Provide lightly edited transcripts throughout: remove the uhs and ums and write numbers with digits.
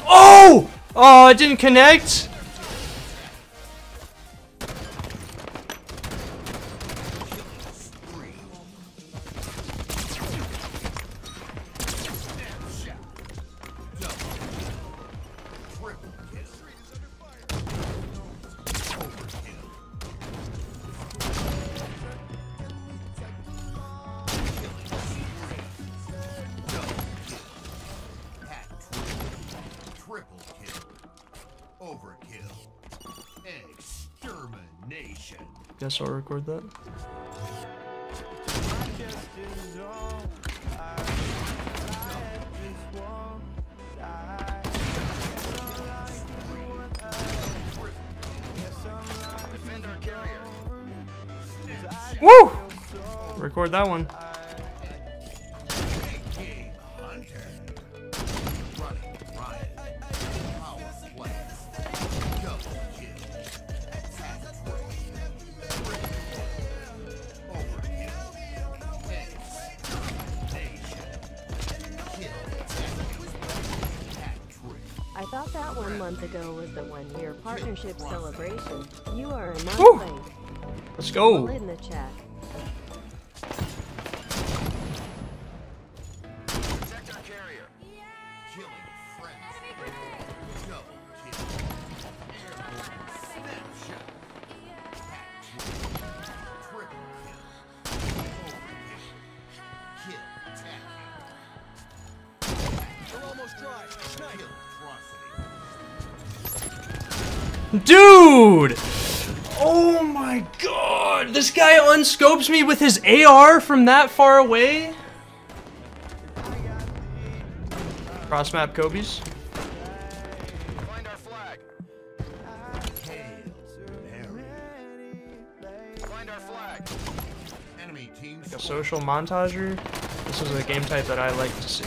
Oh! Oh, it didn't connect. Guess I'll record that. Woo! Record that one. I thought that 1 month ago was the 1-year partnership celebration. You are a month Woo! late. Let's go. In the chat. Dude! Oh my god! This guy unscopes me with his AR from that far away? Cross map Kobe's. Find our flag. Find our flag. Enemy team. Like a social montager. This is a game type that I like to see.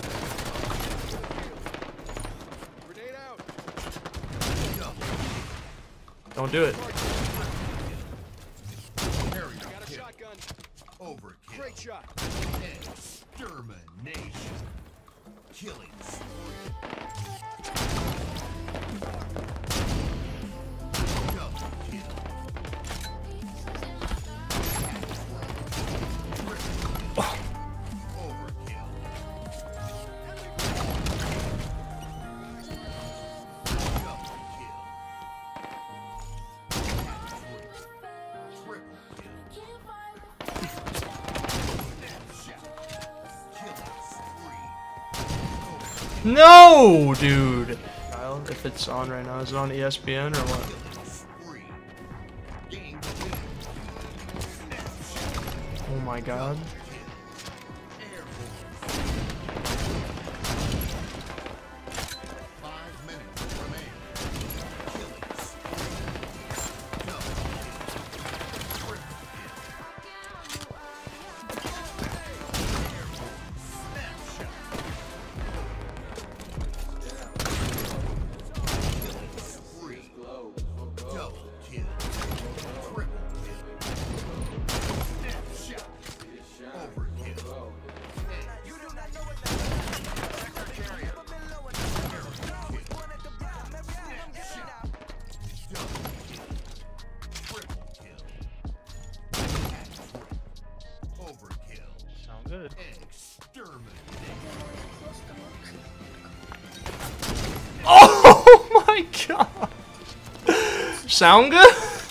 Don't do it. Got a shotgun. Overkill. Great shot. Extermination. Killing spree. Double kill. Overkill. No, dude. Kyle, if it's on right now, is it on ESPN or what? Oh my god. Good. Oh my god! Sound good?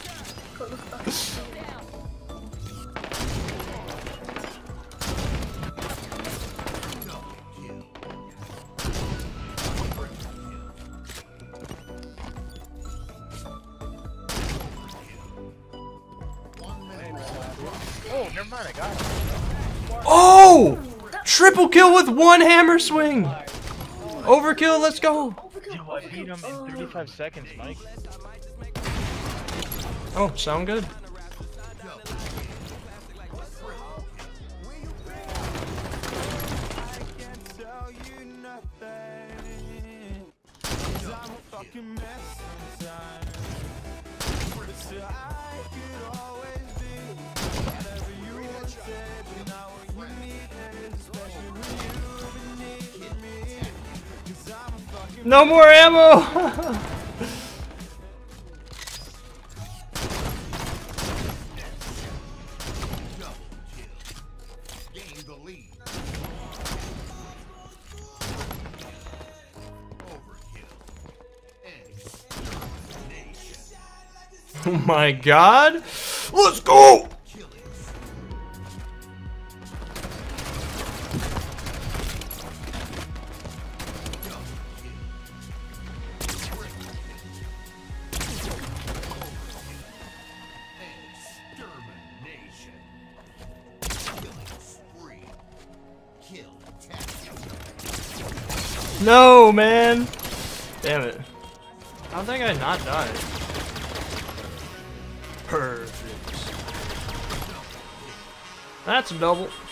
Oh, never mind, I got it. Oh! Triple kill with one hammer swing! Overkill, let's go! Yo, I beat him in 35 seconds, Mike. Oh, sound good. No more ammo! Gain the lead. Overkill. Extermination. Oh my god! Let's go! Killings. Extermination. Killing spree. Kill tactic. No, man! Damn it. How think I not died? Perfect. That's a double.